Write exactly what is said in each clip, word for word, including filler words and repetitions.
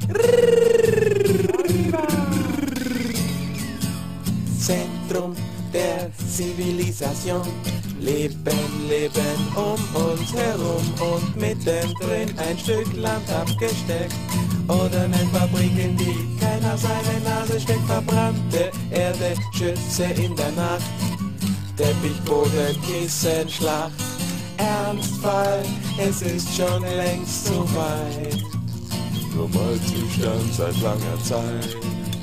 Zentrum der Zivilisation. Leben, Leben um uns herum und mittendrin ein Stück Land abgesteckt. Oder eine Fabrik, in die keiner seine Nase steckt. Verbrannte Erde, Schütze in der Nacht. Teppichboden, Kissenschlacht. Ernstfall, es ist schon längst so weit. Normalzustand seit langer Zeit.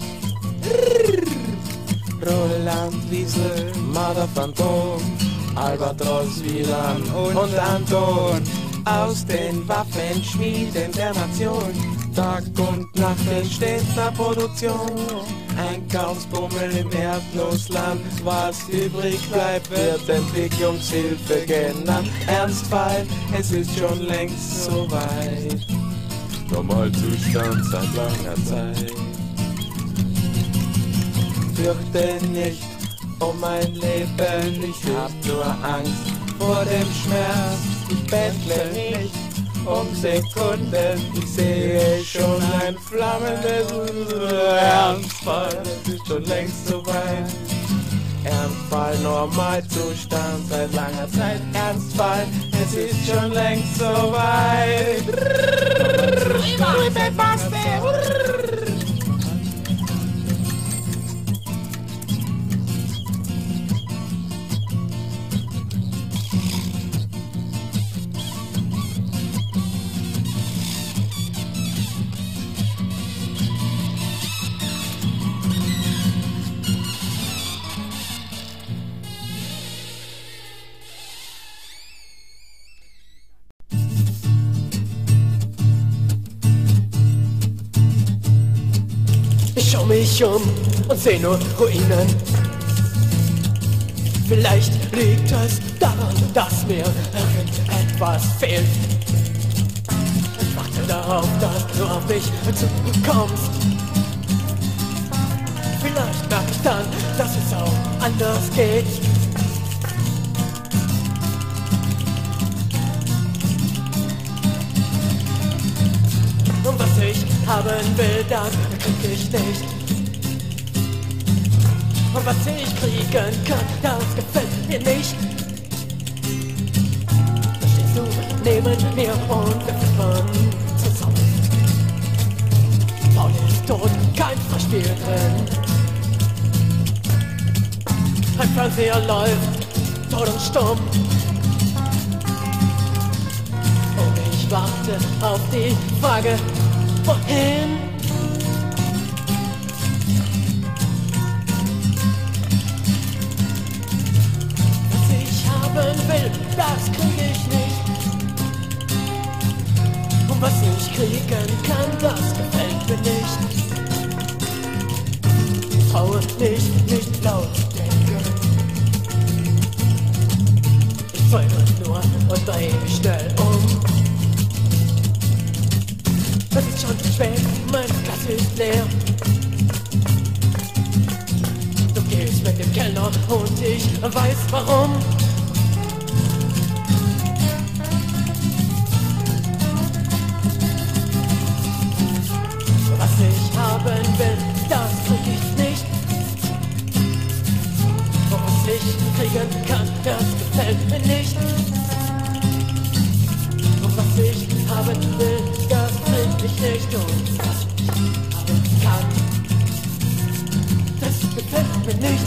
Roland Wiesel, Marder Phantom, Albatros, Wieland und, und Anton aus den Waffenschmieden der Nation. Tag und Nacht entsteht der Produktion. Einkaufsbummel im Erdnussland. Was übrig bleibt, wird Entwicklungshilfe genannt. Ernstfall, es ist schon längst so weit. Normalzustand seit langer Zeit. Fürchte nicht um mein Leben, ich hab nur Angst vor dem Schmerz. Ich bettle nicht um Sekunden, ich sehe schon ein flammendes Ernstfall, es ist schon längst so weit. Ernstfall, Normalzustand seit langer Zeit. Ernstfall, es ist schon längst so weit. Ich schau mich um und seh nur Ruinen. Vielleicht liegt es daran, dass mir irgendetwas fehlt. Ich warte darauf, dass du auf mich zukommst. Vielleicht merk ich dann, dass es auch anders geht. Und was ich haben will, das krieg ich nicht. Und was ich kriegen kann, das gefällt mir nicht. Da stehst du neben mir und wir fiebern zusammen. Paul ist tot, kein Verspiel drin. Ein Fernseher läuft, tot und stumm. Und ich warte auf die Frage, wohin? Was ich haben will, das krieg ich nicht. Und was ich kriegen kann, das gefällt mir nicht. Ich traue nicht, nicht laut denken. Ich zäume nur und dreh mich schnell um. Es ist schon spät, mein Glas ist leer. Du gehst mit dem Kellner und ich weiß warum. Was ich haben will, das krieg ich nicht. Und was ich kriegen kann, das gefällt mir nicht. Und was ich haben will, das krieg ich nicht. Und was ich haben kann, das gefällt mir nicht.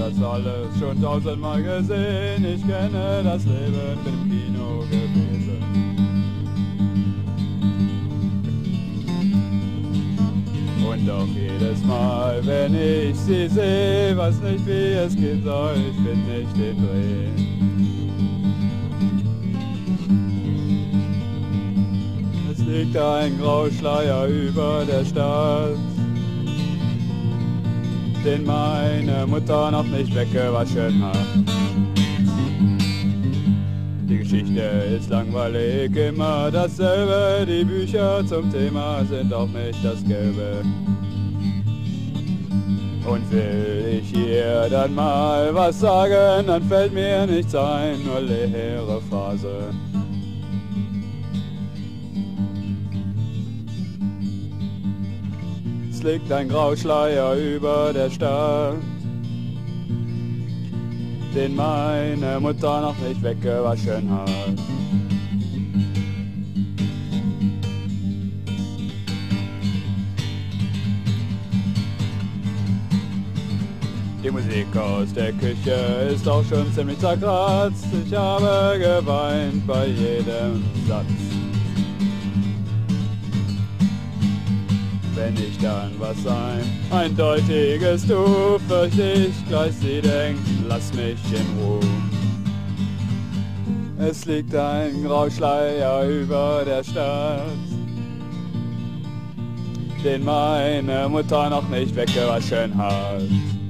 das alles schon tausendmal gesehen. Ich kenne das Leben, bin im Kino gewesen. Und doch jedes Mal, wenn ich sie sehe, weiß nicht, wie es gehen soll, ich bin nicht im Dreh. Es liegt ein Grauschleier über der Stadt, den meine Mutter noch nicht weggewaschen hat. Die Geschichte ist langweilig, immer dasselbe, die Bücher zum Thema sind auch nicht das Gelbe. Und will ich hier dann mal was sagen, dann fällt mir nichts ein, nur leere Phase. Es liegt ein Grauschleier über der Stadt, den meine Mutter noch nicht weggewaschen hat. Die Musik aus der Küche ist auch schon ziemlich zerkratzt. Ich habe geweint bei jedem Satz. Wenn ich dann was ein eindeutiges tu, fürchte ich gleich sie denkt, lass mich in Ruhe. Es liegt ein Grauschleier über der Stadt, den meine Mutter noch nicht weggewaschen hat.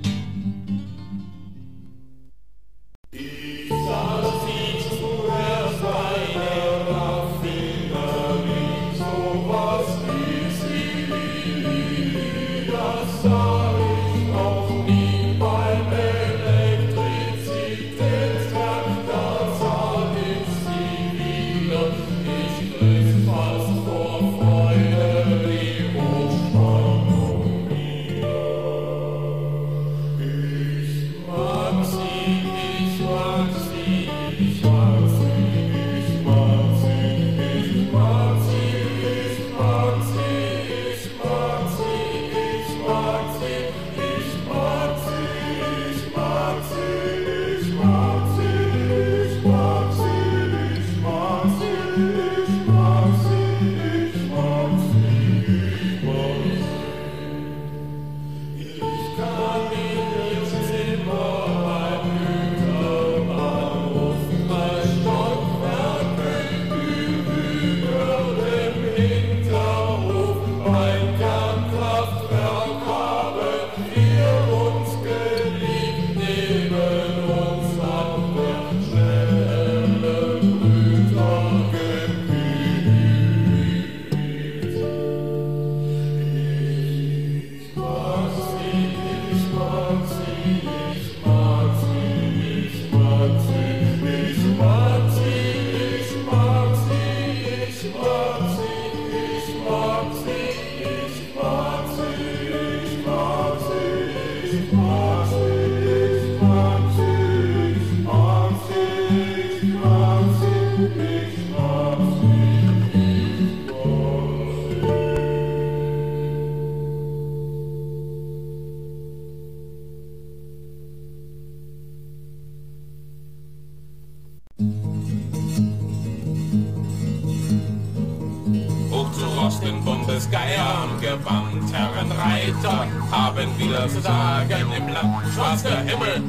Den Bundesgeier am Gewand, Herrenreiter haben wieder zu sagen im Land. Schwarz der Himmel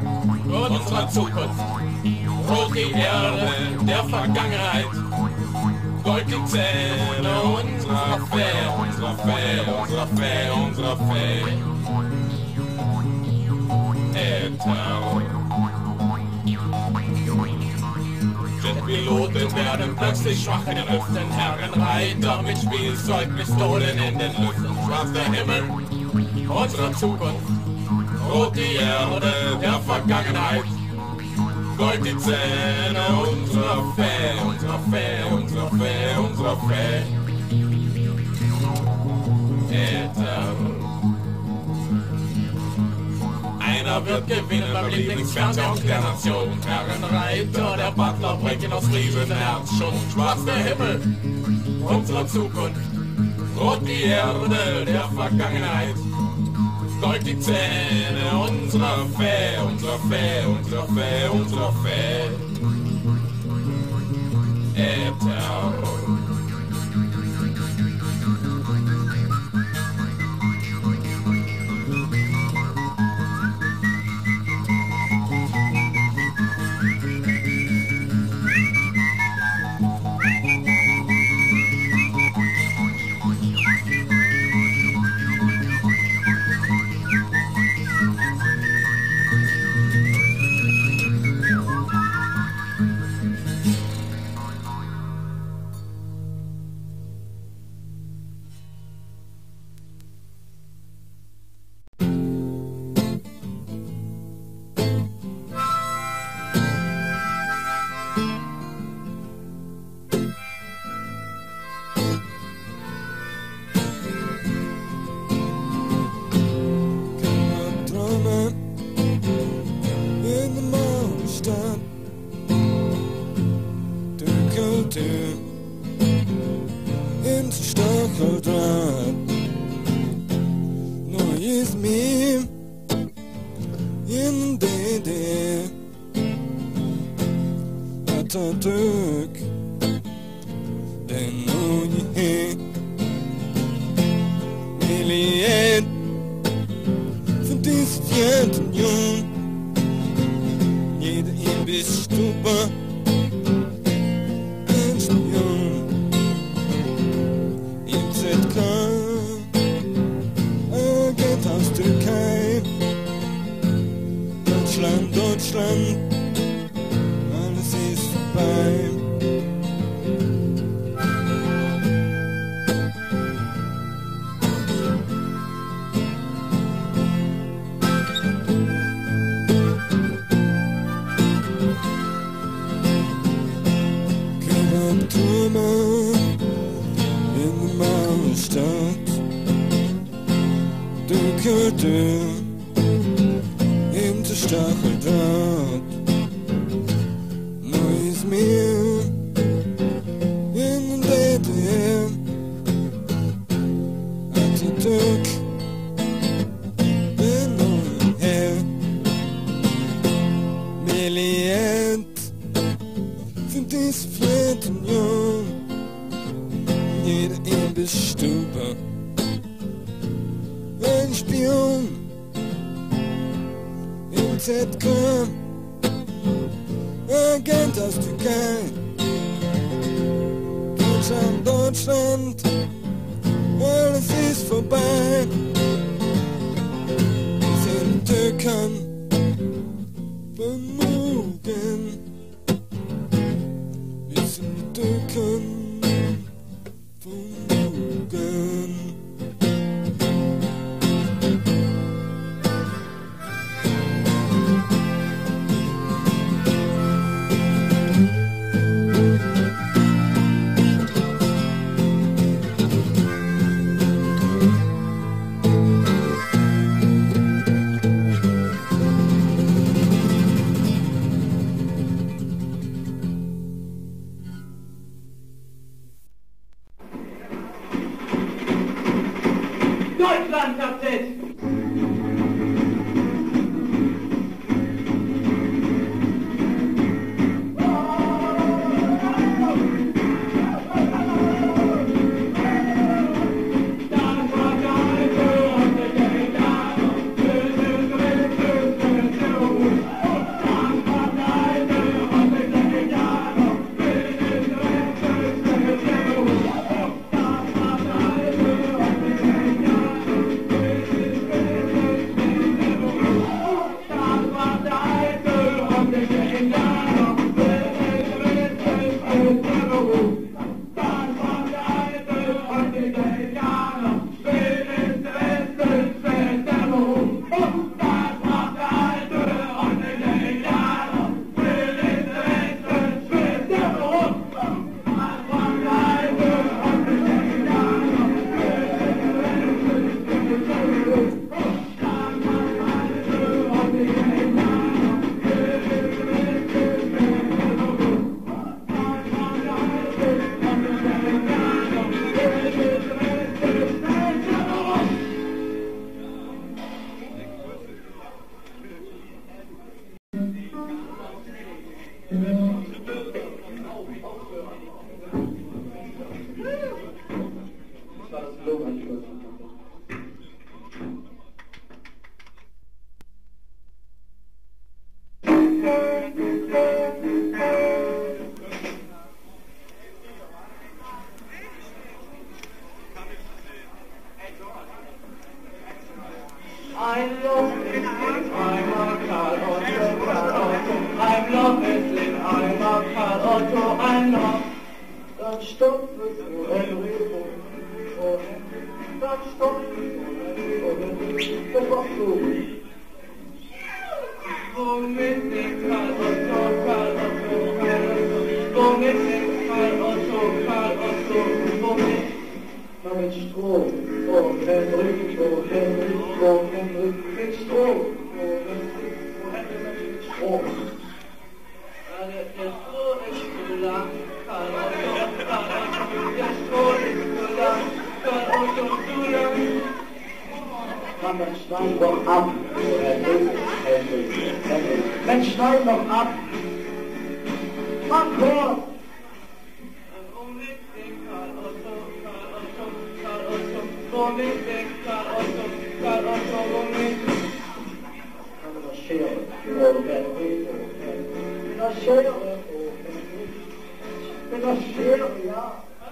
unserer Zukunft, rot die Erde der Vergangenheit, gold die Zähne unserer Fee, unserer Fee, unserer Fee, unserer Fee. Äther. Jetpiloten werden plötzlich schwach in den Lüften, Herrenreiter mit Spielzeugpistolen in den Lüften. Schwarz der Himmel unserer Zukunft, rot die Erde der Vergangenheit, gold die Zähne unserer Fee, unserer Fee, unserer Fee, unserer Fee. Äther. Einer wird gewinnen beim Lieblingsfernsehung der Nation. Herrenreiter, der Butler bringt ihn aus Riesenherz schon. Schwarz der Himmel unserer Zukunft, rot die Erde der Vergangenheit, Gold die Zähne unserer Fee, unserer Fee, unserer Fee, unserer Fee. Äther. In Stacheldraht, neues Meme in D D, Atatürk, der neue Million von diesem Vierteljahr, jeder Imbissstube. Aus Türkei, Deutschland, Deutschland, alles ist vorbei. Kebab-Türme in der Mauerstadt. Dökelte hinter Stacheldraht, neues Meer in D D, Atatürk, der neue Herr, Milliard für dieses Vierteljahr, jeder Imbissstube. Ein Spion im Z K, Agent aus Türkei, Deutschland, Deutschland, alles ist vorbei. Wir sind Türken, vermogen, wir sind Türken, vermogen. Deutschland K Z! Thank you. Ein Loch ist in Eimer, Karl Otto, Karl Otto. Ein Loch ist in Eimer, Karl Otto, ein Loch. Dann stopft es nur Enrico, oh Henry. Dann stopft es nur Enrico, Henry. Das machst du. Womit den Karl Otto, Karl Otto, Karl Otto. Womit den Karl Otto, Karl Otto, womit? Na mit Strom, oh Henry, oh Henry, oh Henry, mit Strom, oh Henry, oh Henry, mit Strom. Der Stroh ist zu lang, Karl Otto, Karl Otto, der Stroh ist zu lang, Karl Otto, zu lang. Mann, dann schneid doch ab, oh Henry, Henry, Henry, dann schneid doch ab. Mach Chor! Womit den Karl Otto, Karl Otto, Karl Otto, womit den Karl Otto, Karl Otto, womit? Kann das Schere, oh Henry, oh Henry, mit der Schere, oh Henry, mit der Schere, ja.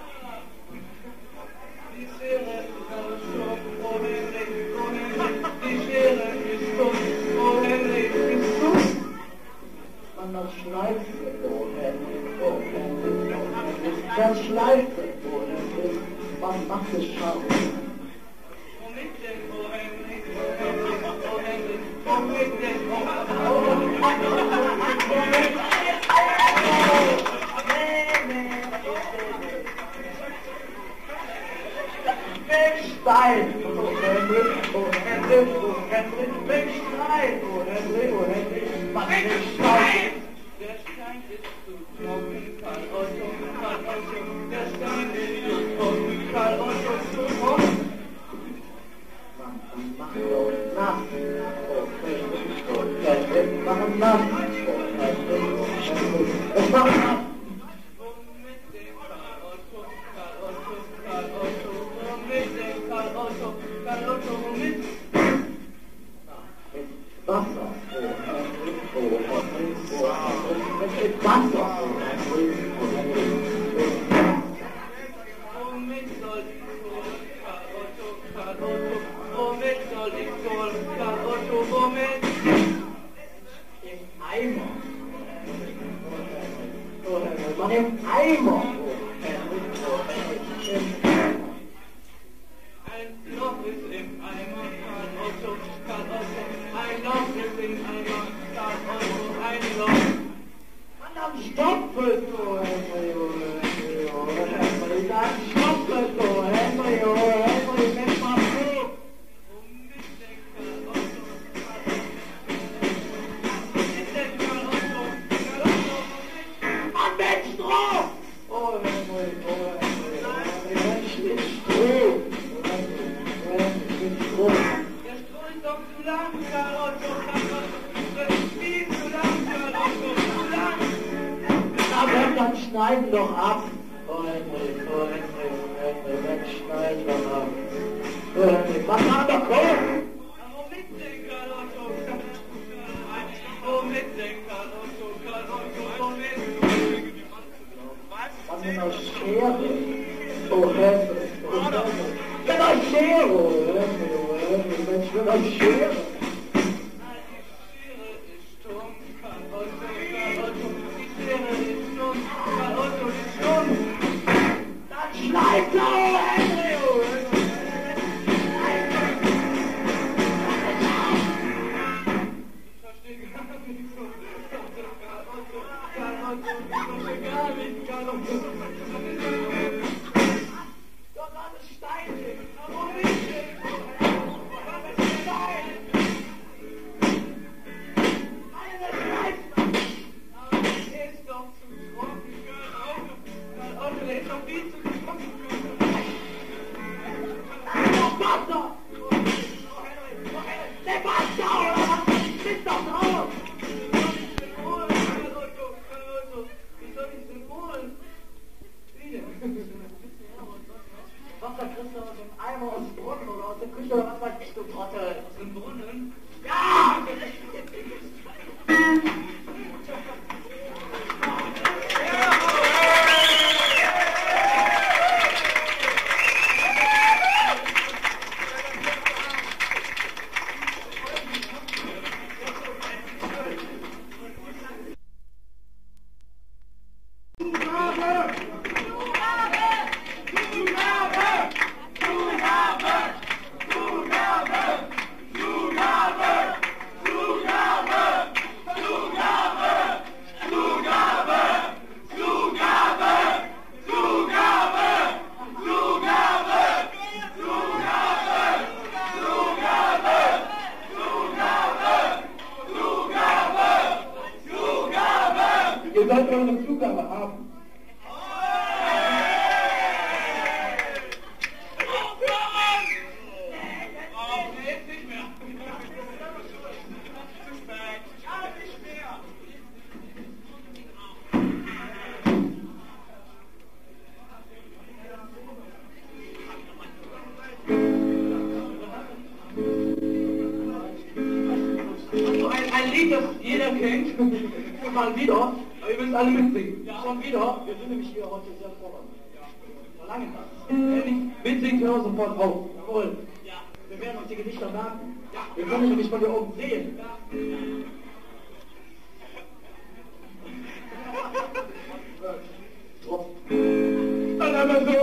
Die Schere ist alles stumpf, oh Henry, oh Henry, die Schere ist stumpf, oh Henry, ist stumpf. Man das schleift, oh Henry, oh Henry, oh Henry, das schleift, oh Henry, was macht es scharf? Womit denn, oh Henry, oh Henry, oh Henry, womit denn, oh Henry, womit? Stein, oh Henry, oh Henry, oh Henry, Stein, oh Henry, oh Henry, was ist Stein? Der Stein ist zu trocken, Karl Otto, Karl Otto, der Stein ist zu trocken, Karl Otto, zu trocken. Man macht doch nass, oh Henry, oh Henry, machen nass, oh Henry, oh Henry, es macht nass. Womit den Karl Otto, Karl Otto, Karl Otto, womit den Karl Otto, Karl Otto, womit? Wasser, oh Henry, oh Henry, oh Henry, mit Wasser, oh Henry, oh Henry, womit soll ich holen, Karl Otto, Karl Otto, womit soll ich holen, Karl Otto, womit? Im Eimer, oh Henry, was im Eimer, oh Henry, oh Henry, im Eimer. Ein Loch ist im Eimer, Karl Otto, Karl Otto, ein Loch ist im Eimer, Karl Otto, ein Loch. Mann, dann stopfelt, oh Henry, oh Henry, oh Henry, dann stopfelt, oh Henry, oh Henry, mit mal zu. Womit den Karl Otto, Karl Otto, womit den Karl Otto, Karl Otto, womit? Mann, mit Stroh! Oh Henry, oh Henry, oh Henry, Mensch, mit Stroh! Der Stroh ist doch zu lang, Karl Otto, Karl Otto. Das ist viel zu lang, Karl Otto, zu lang. Aber dann schneiden doch ab. Oh Henry, oh Henry, oh Henry, dann schneiden doch ab. Oh Henry, mach mal doch Kohl. Womit denn, Karl Otto? Womit denn, Karl Otto, Karl Otto, womit? Was mit einer Schere? Oh Henry, oh Henry. Mit einer Schere, oh Henry, oh Henry, Mensch, mit einer Schere. Die Schere ist stumpf, Karl Otto, Karl Otto, die Schere ist stumpf, Karl Otto ist stumpf. Dann schleift er, oh Henry, oh Henry. Ich verstehe gar nicht so. Karl Otto, Karl Otto, ich verstehe gar nicht, Karl Otto. Doch alles steinig, warum nicht? Was ist Stein? Meine Scheiße! Aber der ist doch zu trocken, Karl Otto. Karl Otto, der ist doch viel zu trocken. Noch Wasser! Der Wasser, oder was? Bist doch drauf! Wie soll ich denn holen? Wie denn? Wasser kriegst du Lied, das jeder kennt. Mal wieder, aber ihr müsst alle mitsingen. Schon wieder. Wir sind nämlich hier heute sehr fordernd. Verlangen das. Wer nicht mitsingen, hört sofort auf. Jawohl. Ja. Wir werden uns die Gesichter merken. Ja. Wir können nämlich von hier oben sehen. Ja. Dann haben wir so.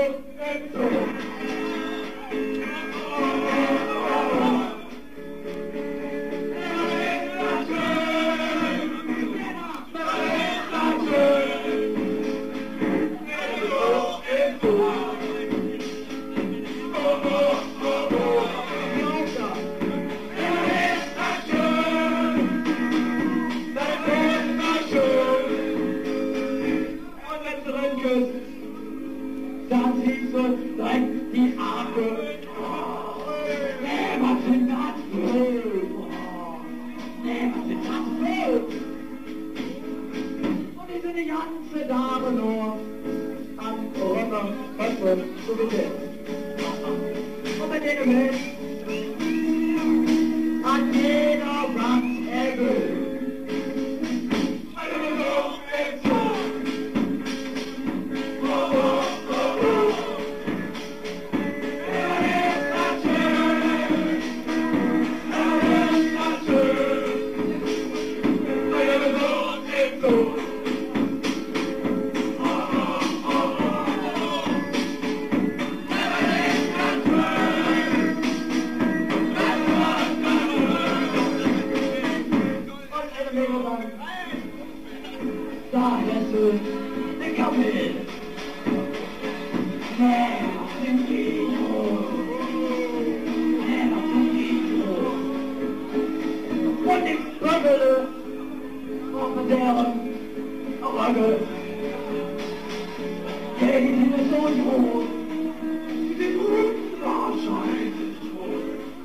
Dann siehst du direkt die Arme. Oh, nee, was sind das für? Oh, nee, was sind das für? Und die sind die ganze Dame nur am Runter, weißt du, so wie der. Und bei denen Welt hat jeder was er will. Da lässt du den Kaffee. Nee, was sind die so? Nee, was sind die so? Und ich strömmele auf deren Röcke. Hey, die sind so groß. Die sind wahrscheinlich tot.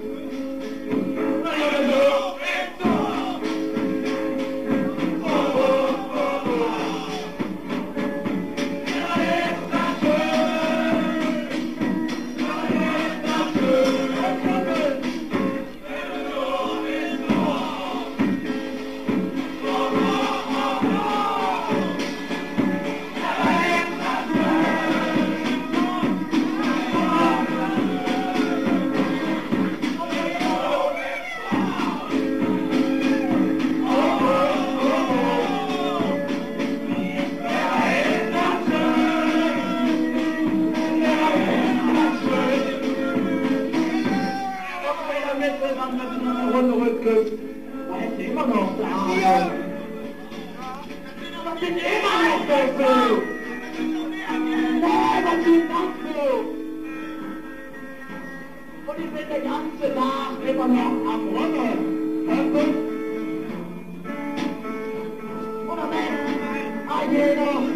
Da ist immer noch der Arme. Das sind immer noch der Film. Nee, was sind das für? Und ich bin der ganze Tag immer noch am Runnen. Hört du? Oder wenn, jeder